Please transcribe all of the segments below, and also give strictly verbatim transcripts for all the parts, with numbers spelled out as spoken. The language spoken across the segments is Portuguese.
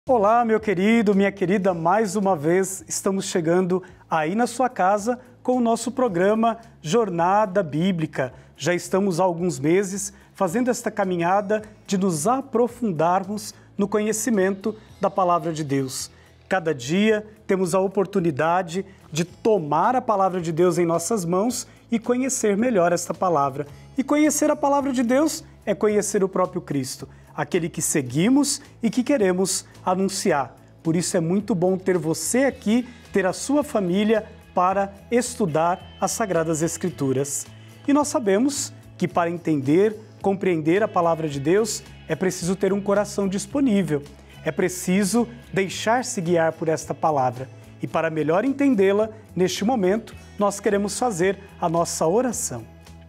Olá, meu querido, minha querida, mais uma vez estamos chegando aí na sua casa com o nosso programa Jornada Bíblica. Já estamos há alguns meses fazendo esta caminhada de nos aprofundarmos no conhecimento da Palavra de Deus. Cada dia temos a oportunidade de tomar a Palavra de Deus em nossas mãos e conhecer melhor esta Palavra. E conhecer a Palavra de Deus é conhecer o próprio Cristo, aquele que seguimos e que queremos anunciar. Por isso é muito bom ter você aqui, ter a sua família para estudar as Sagradas Escrituras. E nós sabemos que para entender, compreender a Palavra de Deus, é preciso ter um coração disponível, é preciso deixar-se guiar por esta palavra. E para melhor entendê-la, neste momento, nós queremos fazer a nossa oração.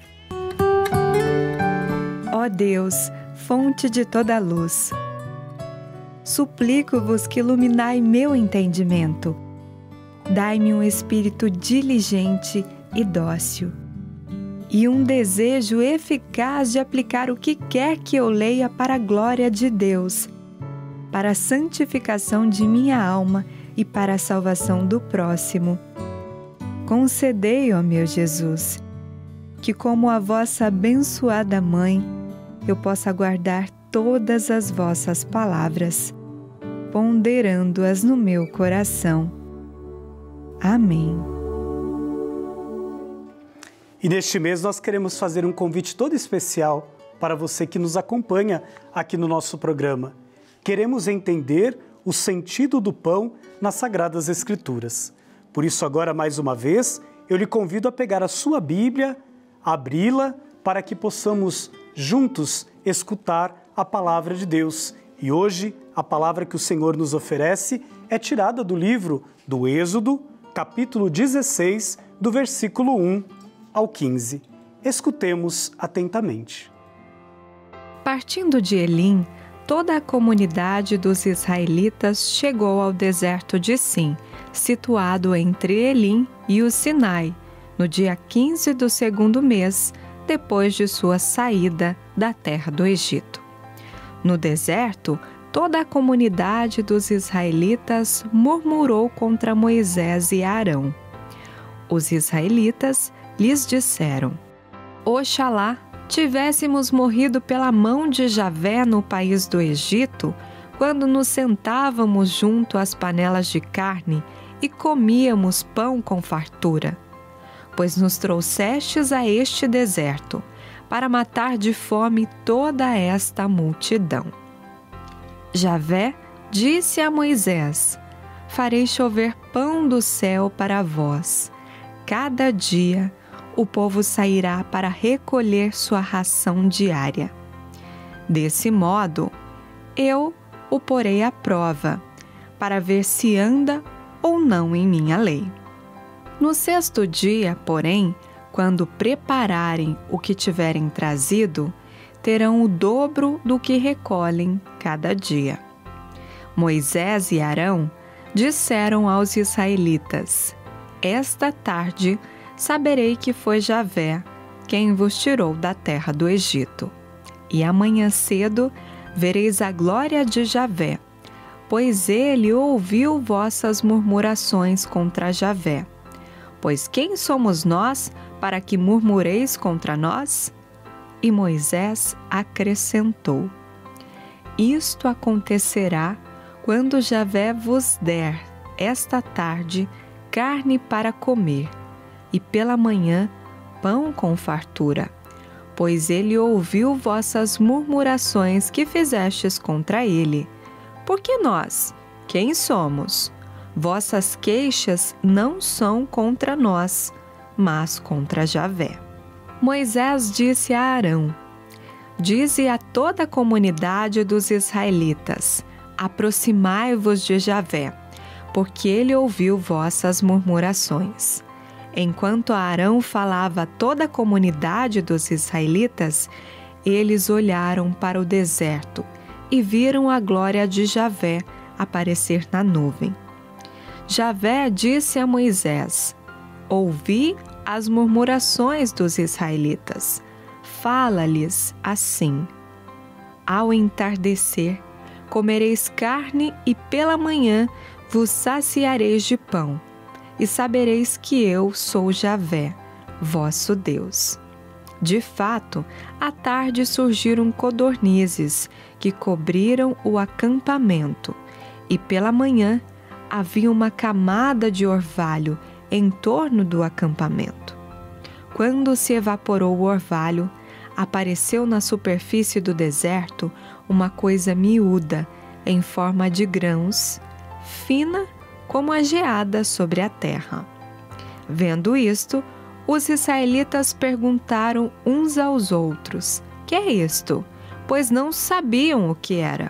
Ó Deus, fonte de toda luz, suplico-vos que iluminai meu entendimento. Dai-me um espírito diligente e dócil, e um desejo eficaz de aplicar o que quer que eu leia para a glória de Deus, para a santificação de minha alma e para a salvação do próximo. Concedei, ó meu Jesus, que como a vossa abençoada mãe, eu possa guardar todas as vossas palavras, ponderando-as no meu coração. Amém. E neste mês nós queremos fazer um convite todo especial para você que nos acompanha aqui no nosso programa. Queremos entender o sentido do pão nas Sagradas Escrituras. Por isso, agora, mais uma vez, eu lhe convido a pegar a sua Bíblia, abri-la, para que possamos juntos escutar a Palavra de Deus. E hoje, a palavra que o Senhor nos oferece é tirada do livro do Êxodo, capítulo dezesseis, do versículo um ao quinze. Escutemos atentamente. Partindo de Elim, toda a comunidade dos israelitas chegou ao deserto de Sim, situado entre Elim e o Sinai, no dia quinze do segundo mês, depois de sua saída da terra do Egito. No deserto, toda a comunidade dos israelitas murmurou contra Moisés e Arão. Os israelitas lhes disseram: Oxalá tivéssemos morrido pela mão de Javé no país do Egito, quando nos sentávamos junto às panelas de carne e comíamos pão com fartura. Pois nos trouxestes a este deserto, para matar de fome toda esta multidão. Javé disse a Moisés: Farei chover pão do céu para vós. Cada dia o povo sairá para recolher sua ração diária. Desse modo, eu o porei à prova, para ver se anda ou não em minha lei. No sexto dia, porém, quando prepararem o que tiverem trazido, terão o dobro do que recolhem cada dia. Moisés e Arão disseram aos israelitas: Esta tarde saberei que foi Javé quem vos tirou da terra do Egito. E amanhã cedo vereis a glória de Javé, pois ele ouviu vossas murmurações contra Javé. Pois quem somos nós para que murmureis contra nós? E Moisés acrescentou: Isto acontecerá quando Javé vos der, esta tarde, carne para comer, e pela manhã, pão com fartura. Pois ele ouviu vossas murmurações que fizestes contra ele. Porque nós, quem somos? Vossas queixas não são contra nós, mas contra Javé. Moisés disse a Arão: Dize a toda a comunidade dos israelitas: Aproximai-vos de Javé, porque ele ouviu vossas murmurações. Enquanto Arão falava a toda a comunidade dos israelitas, eles olharam para o deserto e viram a glória de Javé aparecer na nuvem. Javé disse a Moisés: Ouvi as murmurações dos israelitas. Fala-lhes assim: Ao entardecer, comereis carne e pela manhã vos saciareis de pão, e sabereis que eu sou Javé, vosso Deus. De fato, à tarde surgiram codornizes que cobriram o acampamento, e pela manhã havia uma camada de orvalho em torno do acampamento. Quando se evaporou o orvalho, apareceu na superfície do deserto uma coisa miúda, em forma de grãos, fina como a geada sobre a terra. Vendo isto, os israelitas perguntaram uns aos outros: "Que é isto?", pois não sabiam o que era.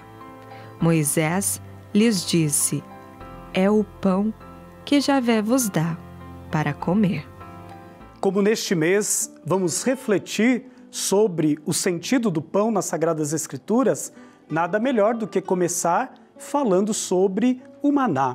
Moisés lhes disse: "É o pão que Javé vos dá para comer." Como neste mês vamos refletir sobre o sentido do pão nas Sagradas Escrituras, nada melhor do que começar falando sobre o maná.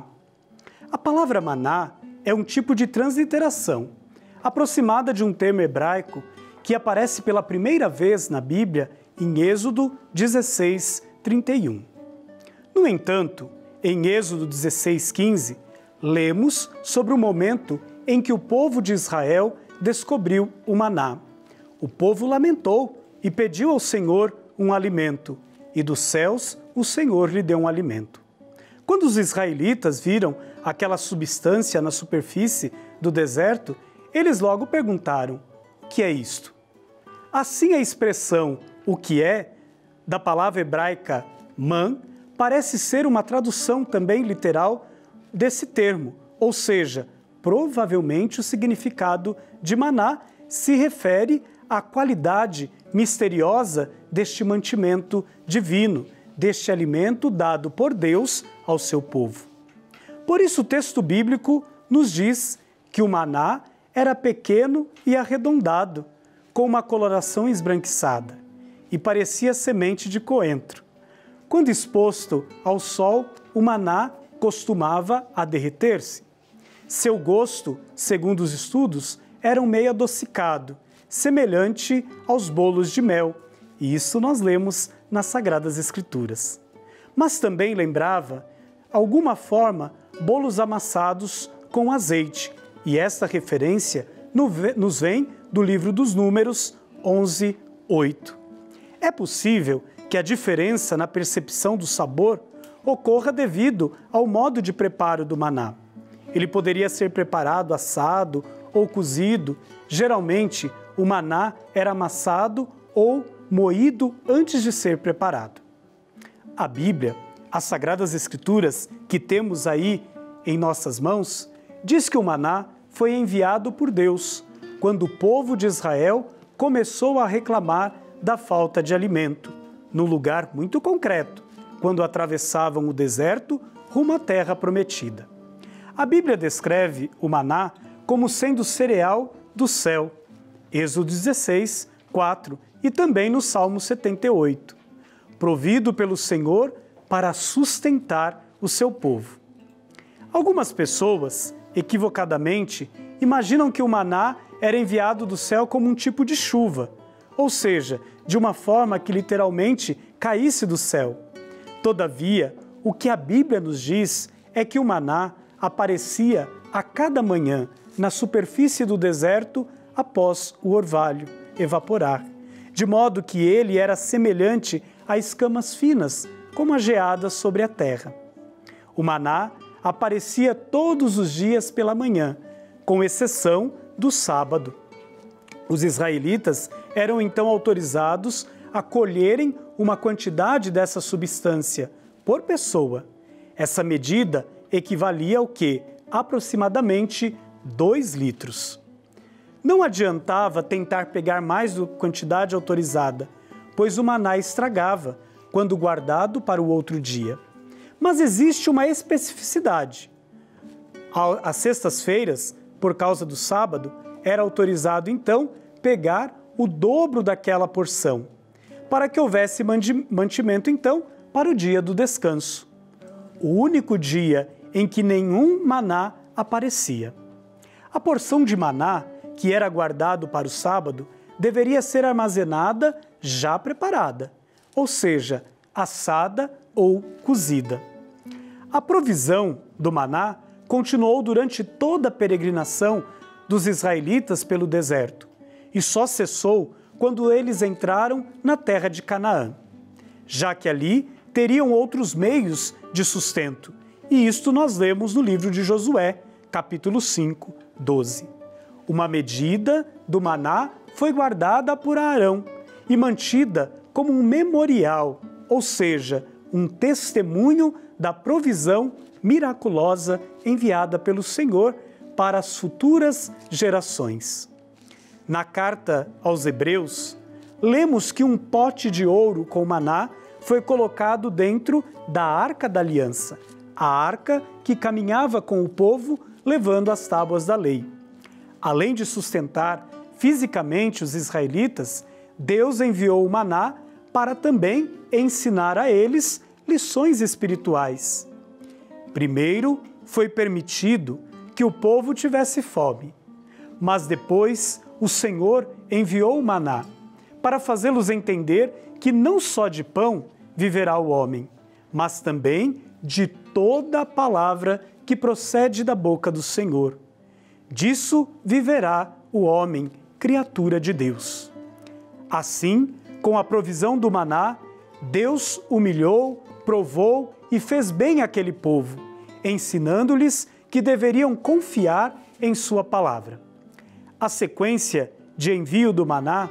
A palavra maná é um tipo de transliteração, aproximada de um termo hebraico que aparece pela primeira vez na Bíblia em Êxodo dezesseis, trinta e um. No entanto, em Êxodo dezesseis, quinze, lemos sobre o momento em que o povo de Israel descobriu o maná. O povo lamentou e pediu ao Senhor um alimento, e dos céus o Senhor lhe deu um alimento. Quando os israelitas viram aquela substância na superfície do deserto, eles logo perguntaram: "O que é isto?" Assim, a expressão "o que é", da palavra hebraica man, parece ser uma tradução também literal desse termo, ou seja, provavelmente o significado de maná se refere à qualidade misteriosa deste mantimento divino, deste alimento dado por Deus ao seu povo. Por isso o texto bíblico nos diz que o maná era pequeno e arredondado, com uma coloração esbranquiçada, e parecia semente de coentro. Quando exposto ao sol, o maná costumava a derreter-se. Seu gosto, segundo os estudos, era um meio adocicado, semelhante aos bolos de mel, e isso nós lemos nas Sagradas Escrituras. Mas também lembrava, alguma forma, bolos amassados com azeite, e esta referência nos vem do livro dos Números onze, oito. É possível que a diferença na percepção do sabor ocorra devido ao modo de preparo do maná. Ele poderia ser preparado assado ou cozido. Geralmente, o maná era amassado ou moído antes de ser preparado. A Bíblia, as Sagradas Escrituras que temos aí em nossas mãos, diz que o maná foi enviado por Deus quando o povo de Israel começou a reclamar da falta de alimento, num lugar muito concreto, quando atravessavam o deserto rumo à terra prometida. A Bíblia descreve o maná como sendo cereal do céu, Êxodo dezesseis, quatro, e também no Salmo setenta e oito, provido pelo Senhor para sustentar o seu povo. Algumas pessoas, equivocadamente, imaginam que o maná era enviado do céu como um tipo de chuva, ou seja, de uma forma que literalmente caísse do céu. Todavia, o que a Bíblia nos diz é que o maná aparecia a cada manhã na superfície do deserto após o orvalho evaporar, de modo que ele era semelhante a escamas finas, como a geada sobre a terra. O maná aparecia todos os dias pela manhã, com exceção do sábado. Os israelitas eram então autorizados a colherem uma quantidade dessa substância por pessoa. Essa medida equivalia ao quê? Aproximadamente dois litros. Não adiantava tentar pegar mais do que a quantidade autorizada, pois o maná estragava quando guardado para o outro dia. Mas existe uma especificidade. Às sextas-feiras, por causa do sábado, era autorizado então pegar o dobro daquela porção, para que houvesse mantimento então para o dia do descanso, o único dia em que nenhum maná aparecia. A porção de maná, que era guardado para o sábado, deveria ser armazenada já preparada, ou seja, assada ou cozida. A provisão do maná continuou durante toda a peregrinação dos israelitas pelo deserto e só cessou quando eles entraram na terra de Canaã, já que ali teriam outros meios de sustento. E isto nós lemos no livro de Josué, capítulo cinco, doze. Uma medida do maná foi guardada por Arão e mantida como um memorial, ou seja, um testemunho da provisão miraculosa enviada pelo Senhor para as futuras gerações. Na carta aos Hebreus, lemos que um pote de ouro com maná foi colocado dentro da Arca da Aliança, a arca que caminhava com o povo levando as tábuas da lei. Além de sustentar fisicamente os israelitas, Deus enviou o maná para também ensinar a eles lições espirituais. Primeiro, foi permitido que o povo tivesse fome, mas depois o Senhor enviou o maná para fazê-los entender que não só de pão viverá o homem, mas também de toda a palavra que procede da boca do Senhor. Disso viverá o homem, criatura de Deus. Assim, com a provisão do maná, Deus humilhou, provou e fez bem àquele povo, ensinando-lhes que deveriam confiar em sua palavra. A sequência de envio do maná,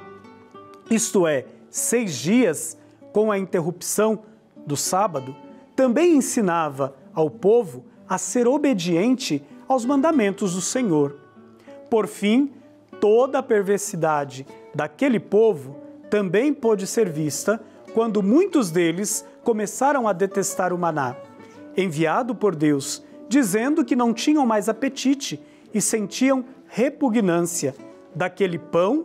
isto é, seis dias com a interrupção do sábado, também ensinava ao povo a ser obediente aos mandamentos do Senhor. Por fim, toda a perversidade daquele povo também pôde ser vista quando muitos deles começaram a detestar o maná, enviado por Deus, dizendo que não tinham mais apetite e sentiam repugnância daquele pão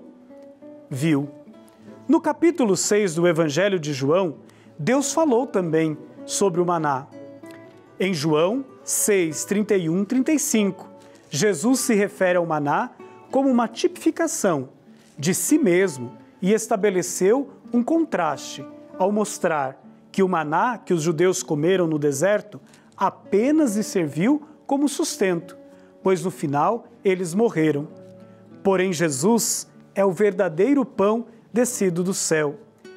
vil. No capítulo seis do Evangelho de João, Deus falou também sobre o maná. Em João seis, trinta e um, trinta e cinco, Jesus se refere ao maná como uma tipificação de si mesmo e estabeleceu um contraste ao mostrar que o maná que os judeus comeram no deserto apenas lhes serviu como sustento, pois no final eles morreram. Porém, Jesus é o verdadeiro pão descido do céu,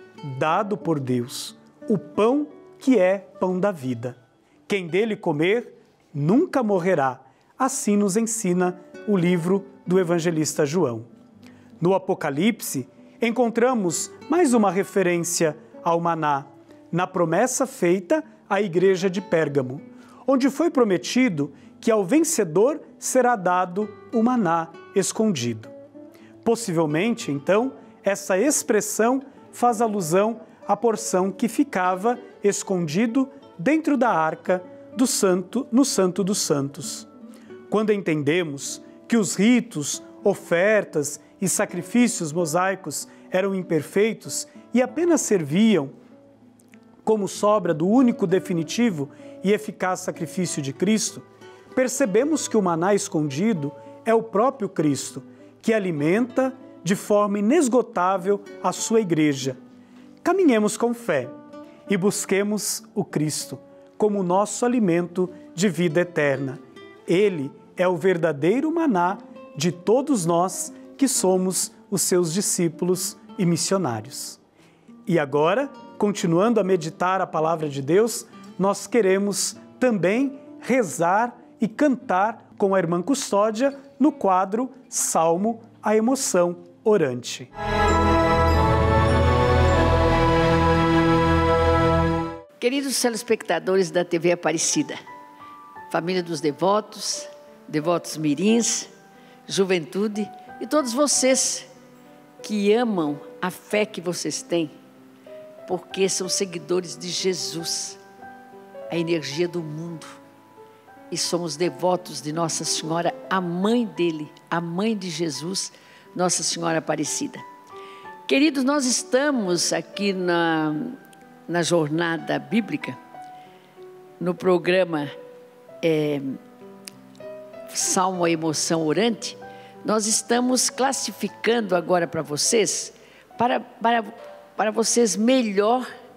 dado por Deus, o pão que é pão da vida. Quem dele comer nunca morrerá. Assim nos ensina o livro do evangelista João. No Apocalipse, encontramos mais uma referência ao maná, na promessa feita à igreja de Pérgamo, onde foi prometido que ao vencedor será dado o maná escondido. Possivelmente, então, essa expressão faz alusão à porção que ficava escondido dentro da arca do santo, no Santo dos Santos. Quando entendemos que os ritos, ofertas e sacrifícios mosaicos eram imperfeitos e apenas serviam como sobra do único definitivo e eficaz sacrifício de Cristo, percebemos que o maná escondido é o próprio Cristo, que alimenta de forma inesgotável a sua igreja. Caminhemos com fé e busquemos o Cristo como nosso alimento de vida eterna. Ele é o verdadeiro maná de todos nós que somos os seus discípulos e missionários. E agora, continuando a meditar a palavra de Deus, nós queremos também rezar e cantar com a irmã Custódia no quadro Salmo, a Emoção Orante. Queridos telespectadores da T V Aparecida, família dos devotos, devotos mirins, juventude e todos vocês que amam a fé que vocês têm, porque são seguidores de Jesus, a energia do mundo, e somos devotos de Nossa Senhora, a mãe dele, a mãe de Jesus, Nossa Senhora Aparecida. Queridos, nós estamos aqui na, na jornada bíblica, no programa é, Salmo a Emoção Orante. Nós estamos classificando agora para vocês, para, para, para vocês melhor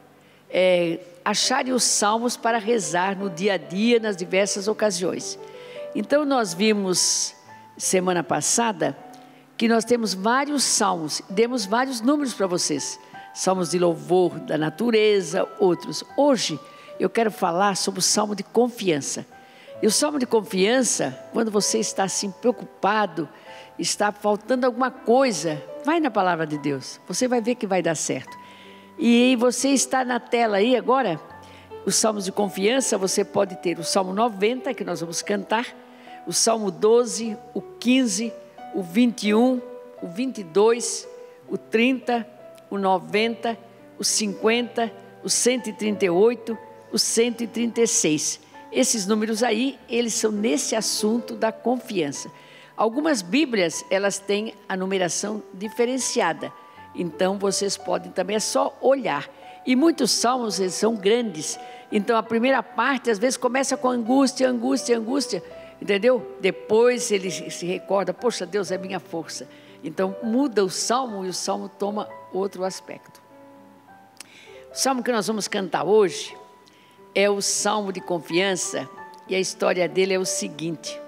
é, acharem os salmos para rezar no dia a dia, nas diversas ocasiões. Então nós vimos semana passada que nós temos vários salmos, demos vários números para vocês, salmos de louvor da natureza, outros. Hoje eu quero falar sobre o salmo de confiança. E o salmo de confiança, quando você está assim preocupado, está faltando alguma coisa, vai na palavra de Deus, você vai ver que vai dar certo. E você está na tela aí agora, os salmos de confiança, você pode ter o salmo noventa, que nós vamos cantar, o salmo doze, o quinze, o vinte e um, o vinte e dois, o trinta, o noventa, o cinquenta, o cento e trinta e oito, o cento e trinta e seis. Esses números aí, eles são nesse assunto da confiança. Algumas Bíblias, elas têm a numeração diferenciada. Então, vocês podem também, é só olhar. E muitos salmos, eles são grandes. Então, a primeira parte, às vezes, começa com angústia, angústia, angústia. Entendeu? Depois, ele se recorda, poxa, Deus é minha força. Então, muda o salmo e o salmo toma outro aspecto. O salmo que nós vamos cantar hoje é o salmo de confiança. E a história dele é o seguinte.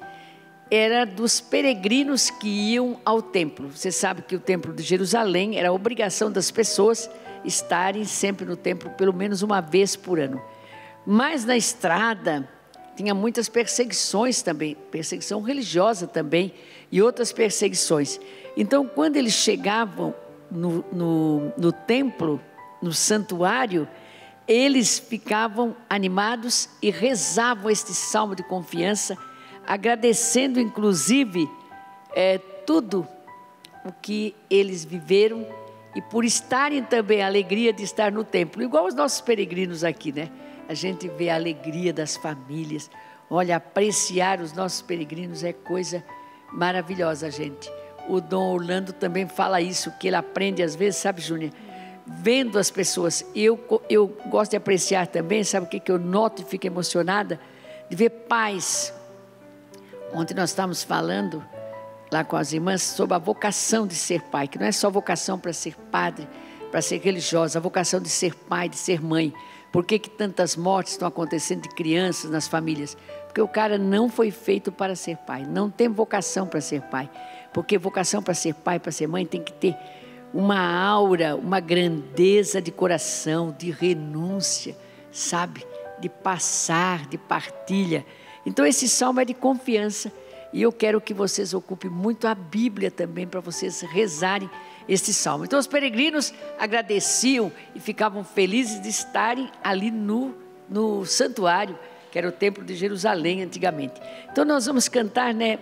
Era dos peregrinos que iam ao templo. Você sabe que o templo de Jerusalém era a obrigação das pessoas estarem sempre no templo pelo menos uma vez por ano. Mas na estrada tinha muitas perseguições também, perseguição religiosa também e outras perseguições. Então quando eles chegavam no, no, no templo, no santuário, eles ficavam animados e rezavam este salmo de confiança, agradecendo inclusive é, tudo o que eles viveram e por estarem também a alegria de estar no templo, igual os nossos peregrinos aqui, né? A gente vê a alegria das famílias, olha, apreciar os nossos peregrinos é coisa maravilhosa, gente. O Dom Orlando também fala isso, que ele aprende às vezes, sabe, Júnior? Vendo as pessoas, eu, eu gosto de apreciar também, sabe o que, que eu noto e fico emocionada? De ver pais. Ontem nós estávamos falando lá com as irmãs sobre a vocação de ser pai, que não é só vocação para ser padre, para ser religiosa, a vocação de ser pai, de ser mãe. Por que que tantas mortes estão acontecendo de crianças nas famílias? Porque o cara não foi feito para ser pai, não tem vocação para ser pai. Porque vocação para ser pai, para ser mãe, tem que ter uma aura, uma grandeza de coração, de renúncia, sabe? De passar, de partilha. Então esse salmo é de confiança e eu quero que vocês ocupem muito a Bíblia também para vocês rezarem este salmo. Então os peregrinos agradeciam e ficavam felizes de estarem ali no, no santuário, que era o templo de Jerusalém antigamente. Então nós vamos cantar, né,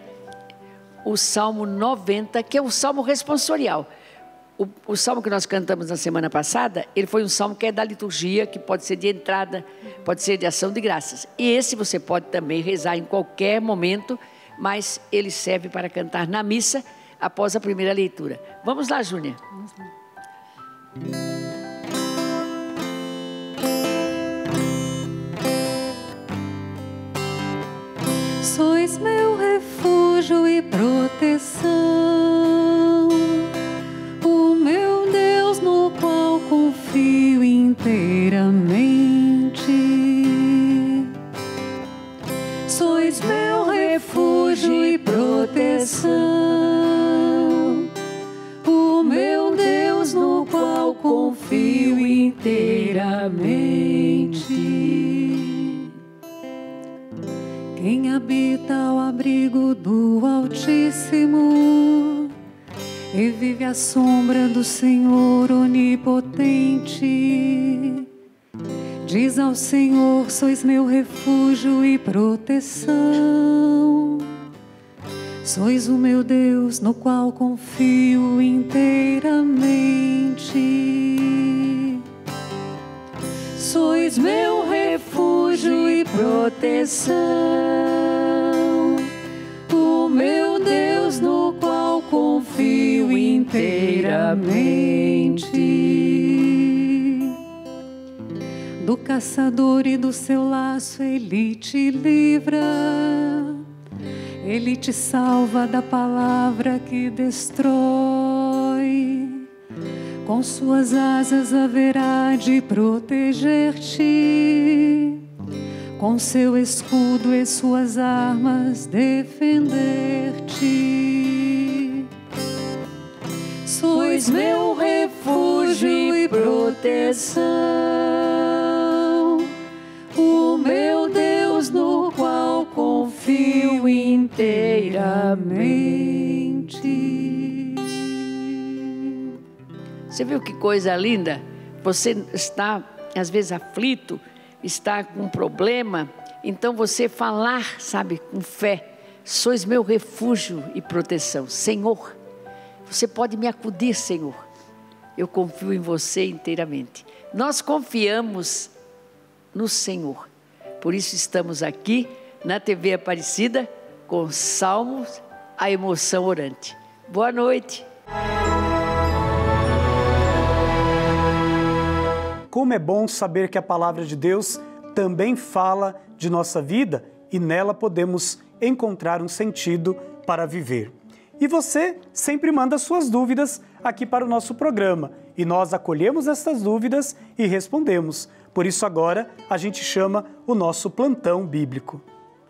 o salmo noventa, que é o salmo responsorial. O, o salmo que nós cantamos na semana passada, ele foi um salmo que é da liturgia, que pode ser de entrada, pode ser de ação de graças. E esse você pode também rezar em qualquer momento, mas ele serve para cantar na missa após a primeira leitura. Vamos lá, Júnior. Vamos lá. Sois meu refúgio e proteção, o meu Deus no qual confio inteiramente. Sois meu refúgio e proteção, o meu Deus no qual confio inteiramente. Quem habita ao abrigo do Altíssimo e vive à sombra do Senhor onipotente, diz ao Senhor: sois meu refúgio e proteção. Sois o meu Deus no qual confio inteiramente. Sois meu refúgio e proteção, o meu Deus no qual confio inteiramente. Do caçador e do seu laço ele te livra, ele te salva da palavra que destrói. com suas asas haverá de proteger-te, com seu escudo e suas armas defender-te. Sois meu refúgio e proteção, o meu Deus no qual confio inteiramente. Você viu que coisa linda? Você está, às vezes, aflito, está com um problema, então você falar, sabe, com fé, sois meu refúgio e proteção. Senhor, você pode me acudir, Senhor. Eu confio em você inteiramente. Nós confiamos no Senhor. Por isso estamos aqui na T V Aparecida com Salmos, a emoção orante. Boa noite. Como é bom saber que a palavra de Deus também fala de nossa vida e nela podemos encontrar um sentido para viver. E você sempre manda suas dúvidas aqui para o nosso programa e nós acolhemos essas dúvidas e respondemos. Por isso agora a gente chama o nosso plantão bíblico.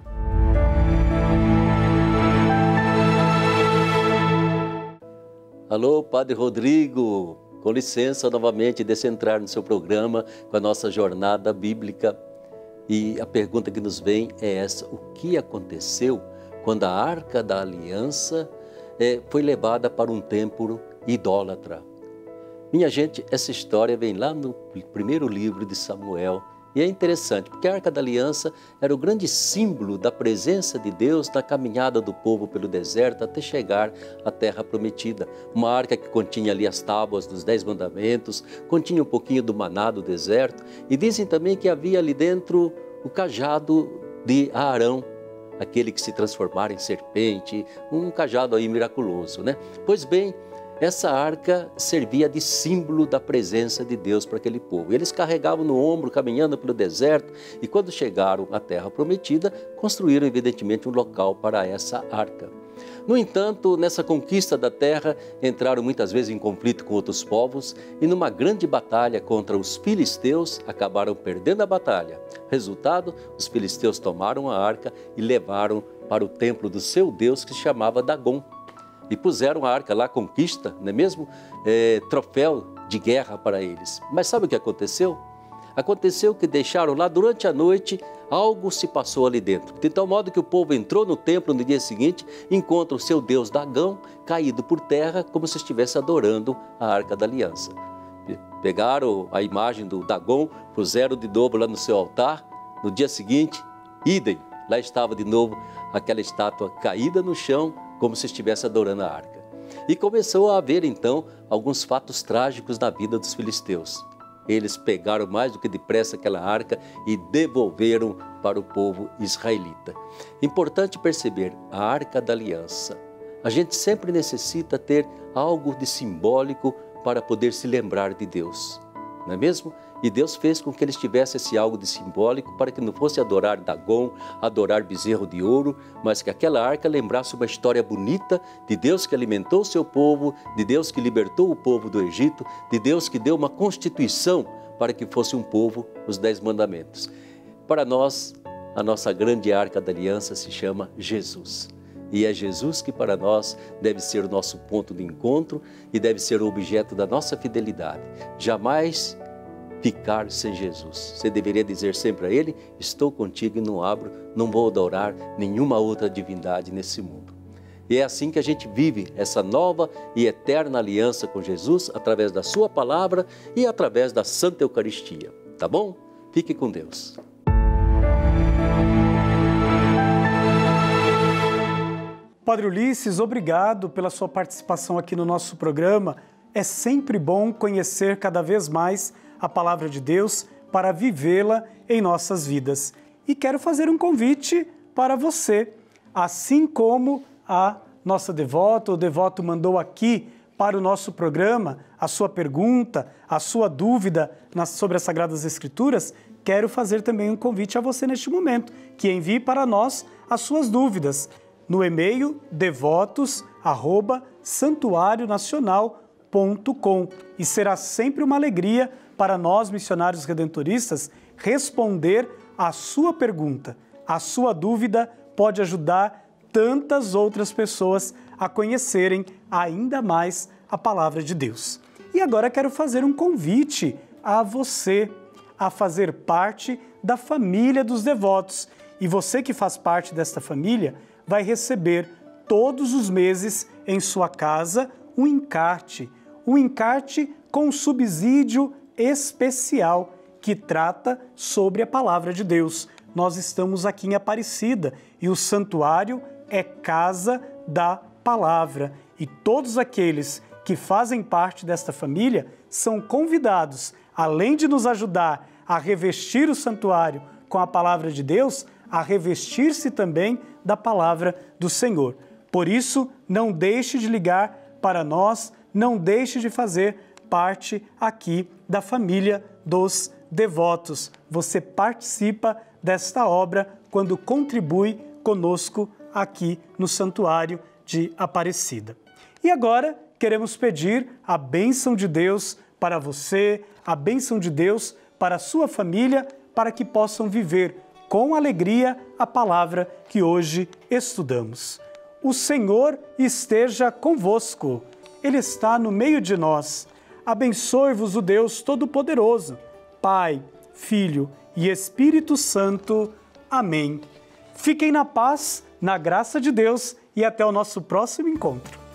Alô, Padre Rodrigo, com licença novamente de entrar no seu programa com a nossa jornada bíblica. E a pergunta que nos vem é essa: o que aconteceu quando a Arca da Aliança é, foi levada para um templo idólatra? Minha gente, essa história vem lá no primeiro livro de Samuel. E é interessante, porque a Arca da Aliança era o grande símbolo da presença de Deus na caminhada do povo pelo deserto até chegar à Terra Prometida. Uma arca que continha ali as tábuas dos Dez Mandamentos, continha um pouquinho do maná do deserto. E dizem também que havia ali dentro o cajado de Arão, aquele que se transformara em serpente, um cajado aí miraculoso, né? Pois bem, essa arca servia de símbolo da presença de Deus para aquele povo. Eles carregavam no ombro, caminhando pelo deserto, e quando chegaram à Terra Prometida, construíram evidentemente um local para essa arca. No entanto, nessa conquista da terra, entraram muitas vezes em conflito com outros povos e numa grande batalha contra os filisteus, acabaram perdendo a batalha. Resultado, os filisteus tomaram a arca e levaram para o templo do seu Deus, que se chamava Dagom. E puseram a arca lá, conquista, não é mesmo? É, troféu de guerra para eles. Mas sabe o que aconteceu? Aconteceu que deixaram lá durante a noite, algo se passou ali dentro. De tal modo que o povo entrou no templo no dia seguinte, encontra o seu Deus Dagão caído por terra, como se estivesse adorando a Arca da Aliança. Pegaram a imagem do Dagom, puseram de novo lá no seu altar. No dia seguinte, idem, lá estava de novo aquela estátua caída no chão, como se estivesse adorando a arca. E começou a haver então alguns fatos trágicos na vida dos filisteus. Eles pegaram mais do que depressa aquela arca e devolveram para o povo israelita. Importante perceber, a Arca da Aliança. A gente sempre necessita ter algo de simbólico para poder se lembrar de Deus, não é mesmo? E Deus fez com que eles tivessem esse algo de simbólico para que não fosse adorar Dagom, adorar bezerro de ouro, mas que aquela arca lembrasse uma história bonita de Deus que alimentou o seu povo, de Deus que libertou o povo do Egito, de Deus que deu uma constituição para que fosse um povo, os Dez Mandamentos. Para nós, a nossa grande Arca da Aliança se chama Jesus. E é Jesus que para nós deve ser o nosso ponto de encontro e deve ser o objeto da nossa fidelidade. Jamais ficar sem Jesus. Você deveria dizer sempre a Ele: estou contigo e não abro, não vou adorar nenhuma outra divindade nesse mundo. E é assim que a gente vive essa nova e eterna aliança com Jesus, através da sua palavra e através da Santa Eucaristia. Tá bom? Fique com Deus. Padre Ulisses, obrigado pela sua participação aqui no nosso programa. É sempre bom conhecer cada vez mais a palavra de Deus para vivê-la em nossas vidas. E quero fazer um convite para você, assim como a nossa devota, o devoto mandou aqui para o nosso programa a sua pergunta, a sua dúvida sobre as Sagradas Escrituras, quero fazer também um convite a você neste momento, que envie para nós as suas dúvidas no e-mail devotos arroba santuário nacional ponto com. E será sempre uma alegria para nós, missionários redentoristas, responder à sua pergunta. A sua dúvida pode ajudar tantas outras pessoas a conhecerem ainda mais a palavra de Deus. E agora quero fazer um convite a você a fazer parte da família dos devotos. E você que faz parte desta família vai receber todos os meses em sua casa um encarte, um encarte com um subsídio especial que trata sobre a palavra de Deus. Nós estamos aqui em Aparecida e o santuário é Casa da Palavra. E todos aqueles que fazem parte desta família são convidados, além de nos ajudar a revestir o santuário com a palavra de Deus, a revestir-se também da palavra do Senhor. Por isso, não deixe de ligar para nós, não deixe de fazer parte aqui da família dos devotos. Você participa desta obra quando contribui conosco aqui no Santuário de Aparecida. E agora queremos pedir a bênção de Deus para você, a bênção de Deus para a sua família, para que possam viver com alegria a palavra que hoje estudamos. O Senhor esteja convosco, Ele está no meio de nós. Abençoe-vos o Deus Todo-Poderoso, Pai, Filho e Espírito Santo. Amém. Fiquem na paz, na graça de Deus e até o nosso próximo encontro.